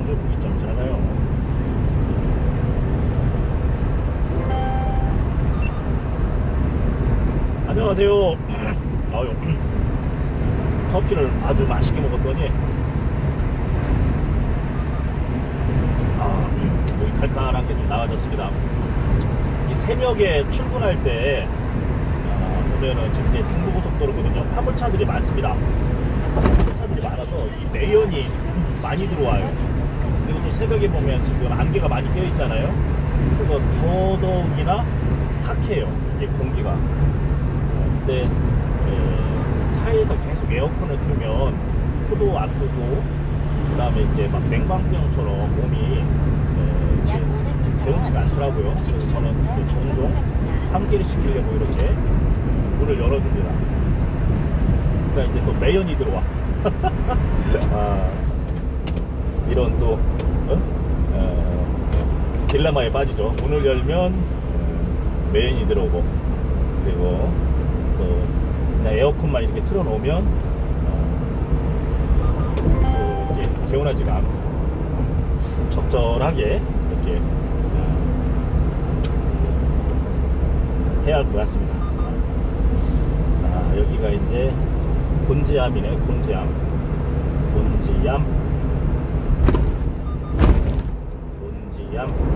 좀 있잖아요. 안녕하세요. 아유, 커피를 아주 맛있게 먹었더니 목이 칼칼한 게 좀 나아졌습니다. 이 새벽에 출근할 때 보면은 지금 이제 중부고속도로거든요. 화물차들이 많습니다. 화물차들이 많아서 이 매연이 많이 들어와요. 그리고 또 새벽에 보면 지금 안개가 많이 껴 있잖아요. 그래서 더더욱이나 탁해요, 이게 공기가. 근데 차에서 계속 에어컨을 틀면 코도 아프고, 그 다음에 이제 막 냉방병처럼 몸이 개운치가 않더라고요. 그래서 저는 종종 환기를 시키려고 이렇게 문을 열어줍니다. 그러니까 이제 또 매연이 들어와. 이런 또 딜레마에 빠지죠. 문을 열면 매연이 들어오고, 그리고 또 그냥 에어컨만 이렇게 틀어놓으면 이게 개운하지가 않고, 적절하게 이렇게 해야 할 것 같습니다. 여기가 이제 곤지암이네. 곤지암. 곤지암.